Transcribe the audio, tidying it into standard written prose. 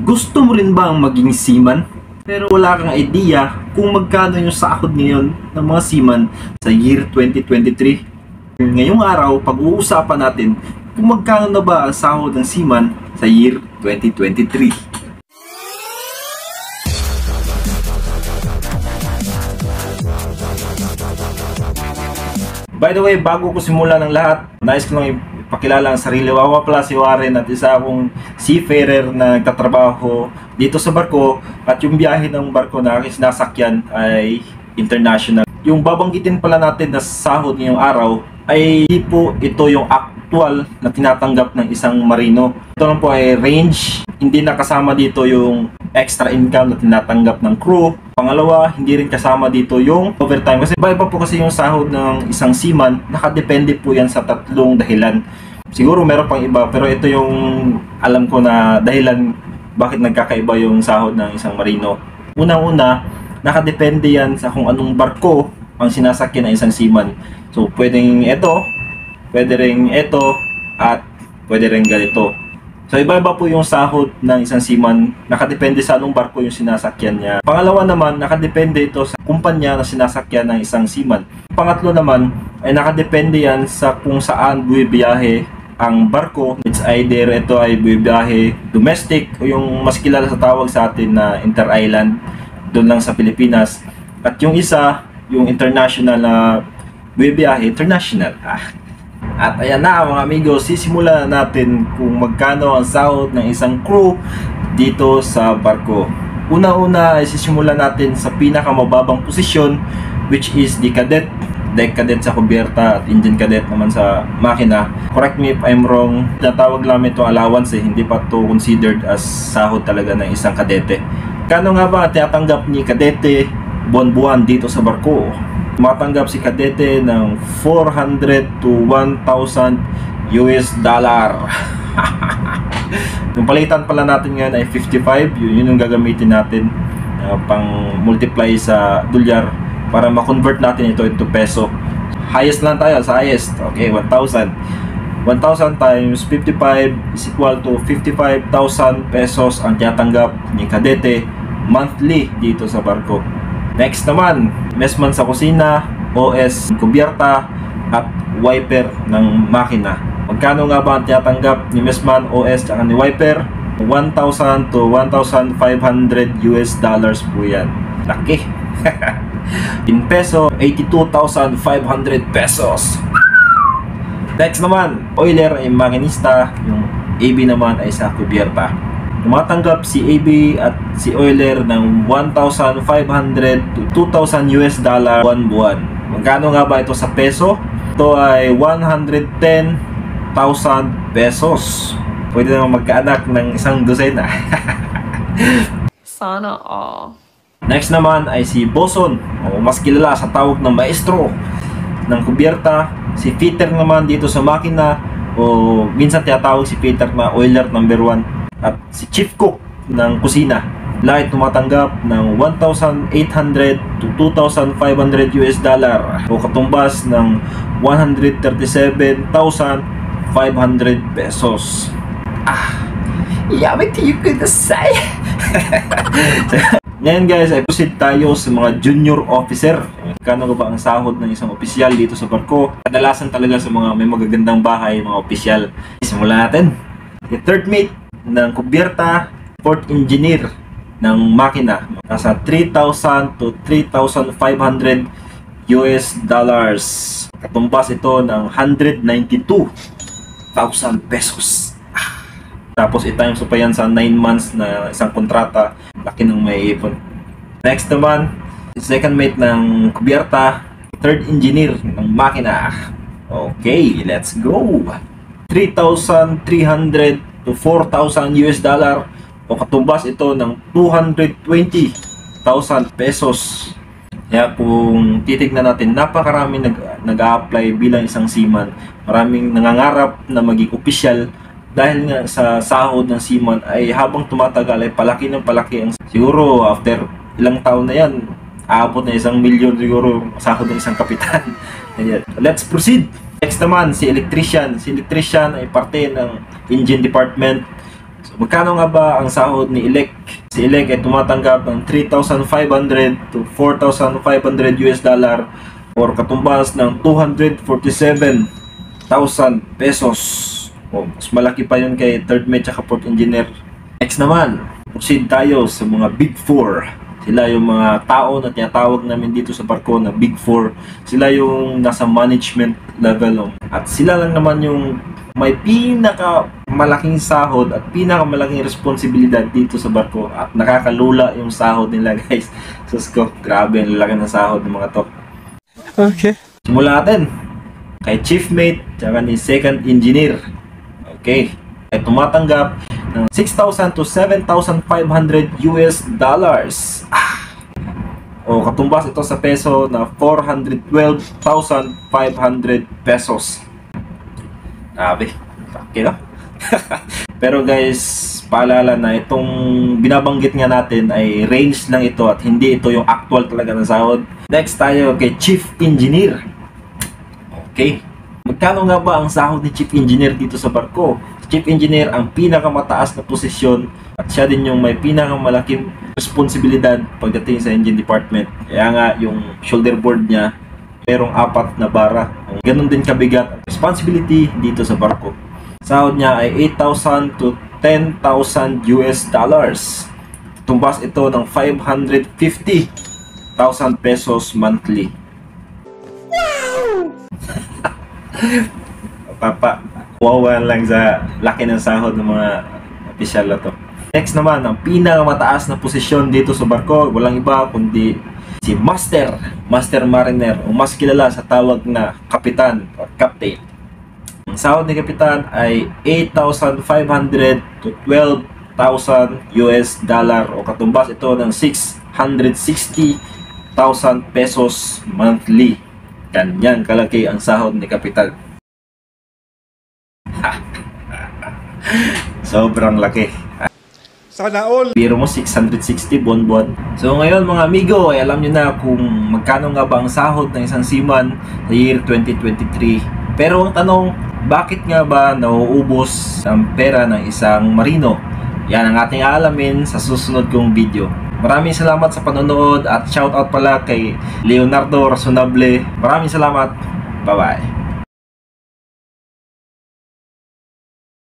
Gusto mo rin bang maging seaman? Pero wala kang idea kung magkano yung sahod ngayon ng mga seaman sa year 2023? Ngayong araw, pag-uusapan natin kung magkano na ba ang sahod ng seaman sa year 2023. By the way, bago ko simulan ng lahat, nais ko lang ipakilala ang sarili. Ako pala si Warren at isa akong seafarer na nagtatrabaho dito sa barko, at yung biyahe ng barko na aking sinasakyan ay international. Yung babanggitin pala natin na sahod ngayong araw ay hindi po ito yung actual na tinatanggap ng isang marino. Ito lang po ay range, hindi nakasama dito yung extra income na tinatanggap ng crew. Pangalawa, hindi rin kasama dito yung overtime. Kasi iba po kasi yung sahod ng isang seaman, nakadepende po yan sa tatlong dahilan. Siguro meron pang iba, pero ito yung alam ko na dahilan bakit nagkakaiba yung sahod ng isang marino. Unang-una, nakadepende yan sa kung anong barko ang sinasakyan ng isang seaman. So, pwedeng ito, pwede rin ito, at pwede rin ganito. So iba-iba po yung sahod ng isang seaman, nakadepende sa anong barko yung sinasakyan niya. Pangalawa naman, nakadepende ito sa kumpanya na sinasakyan ng isang seaman. Pangatlo naman, ay nakadepende yan sa kung saan buwibiyahe ang barko. It's either ito ay buwibiyahe domestic o yung mas kilala sa tawag sa atin na inter-island, doon lang sa Pilipinas. At yung isa, yung international na buwibiyahe, international. At ayan na mga amigos, sisimulan natin kung magkano ang sahod ng isang crew dito sa barko. Una-una ay sisimulan natin sa pinakamababang posisyon, which is the cadet. Deck cadet sa kubyerta at engine cadet naman sa makina. Correct me if I'm wrong, natawag lang ito allowance hindi pa ito considered as sahod talaga ng isang kadete. Kano nga ba tinatanggap ni kadete buwan-buwan dito sa barko? Matanggap si kadete ng 400 to 1,000 US dollar. Yung palitan pala natin ngayon ay 55, yun yung gagamitin natin pang multiply sa dolyar para ma-convert natin ito into peso. Highest lang tayo sa highest. Okay, 1,000. 1,000 times 55 is equal to 55,000 pesos ang tinatanggap ni kadete monthly dito sa barko. Next naman, messman sa kusina, OS kubyerta, at wiper ng makina. Magkano nga ba ang tinatanggap ni messman, OS, at ni wiper? 1,000 to 1,500 US dollars po yan. Laki! In peso, 82,500 pesos. Next naman, oiler ay makinista, yung AB naman ay sa kubyerta. Tumatanggap si AB at si oiler ng 1,500 to 2,000 US dollar buwan-buwan. Magkano nga ba ito sa peso? Ito ay 110,000 pesos. Pwede naman magkaanak ng isang dosena. Sana all. Next naman ay si boson, o mas kilala sa tawag ng maestro ng kubyerta. Si fitter naman dito sa makina, o minsan tinatawag si fitter na oiler number 1. At si chief cook ng kusina, lahat tumatanggap ng 1,800 to 2,500 US dollar, o katumbas ng 137,500 pesos. Yummy to you could say. Ngayon guys, ay proceed tayo sa mga junior officer. Kano ba ang sahod ng isang opisyal dito sa barko? Kadalasan talaga sa mga may magagandang bahay, mga opisyal. Simulan natin. The third mate ng kubyerta, port engineer ng makina, nasa 3,000 to 3,500 US dollars. Katumbas ito ng 192,000 pesos. Tapos i-times pa yan sa 9 months na isang kontrata. Laki ng may ipon. Next naman, second mate ng kubyerta, third engineer ng makina. Okay, let's go. 3,300 to 4,000 US dollar, o katumbas ito ng 220,000 pesos. Kaya kung titignan natin, napakarami nag-a-apply bilang isang seaman. Maraming nangangarap na maging opisyal dahil nga sa sahod ng seaman ay habang tumatagal ay palaki ng palaki. Siguro after ilang taon na yan, aabot na 1,000,000 siguro sahod ng isang kapitan. Let's proceed. Next naman, si electrician. Si electrician ay parte ng engine department So, magkano nga ba ang sahod ni Elec? Si Elec ay tumatanggap ng 3,500 to 4,500 US dollar or katumbas ng 247,000 pesos. O, mas malaki pa yun kay third mate at port engineer. Next naman, proceed tayo sa mga Big Four. Sila yung mga tao na tinatawag namin dito sa barko na Big Four. Sila yung nasa management level. At sila lang naman yung may pinakamalaking sahod at pinakamalaking responsibilidad dito sa barko. At nakakalula yung sahod nila, guys. Sus ko, grabe ang lalaki ng sahod ng mga to. Okay. Simulan natin kay chief mate tsaka ni second engineer. Okay. Ay tumatanggap ng 6,000 to 7,500 US dollars. O katumbas ito sa peso na 412,500 pesos. Grabe. Okay, no? Pero guys, paalala na itong binabanggit nga natin ay range lang ito at hindi ito yung actual talaga ng sahod. Next tayo kay chief engineer. Okay. Magkano nga ba ang sahod ni chief engineer dito sa barko? Chief engineer ang pinakamataas na posisyon at siya din yung may pinakamalaking responsibilidad pagdating sa engine department. Kaya nga yung shoulder board niya merong 4 na bara. Ganon din kabigat at responsibility dito sa barko. Sahod niya ay 8,000 to 10,000 US dollars. Tumbas ito ng 550,000 pesos monthly. Wow! Wawa lang sa laki ng sahod ng mga opisyal na to. Next naman, ang pinakamataas na posisyon dito sa barko, walang iba kundi si Master Mariner o mas kilala sa tawag na Kapitan or Captain. Ang sahod ni Kapitan ay 8,500 to 12,000 US dollar o katumbas ito ng 660,000 pesos monthly. Ganyan kalaki ang sahod ni Kapitan. Sobrang laki. Sana all. Miro mo 660 buwan-buwan. So ngayon mga amigo, ay alam nyo na kung magkano nga ba ang sahod ng isang seaman sa year 2023. Pero ang tanong, bakit nga ba nauubos ang pera ng isang marino? Yan ang ating aalamin sa susunod kong video. Maraming salamat sa panonood at shoutout pala kay Leonardo Razonable. Maraming salamat. Bye-bye.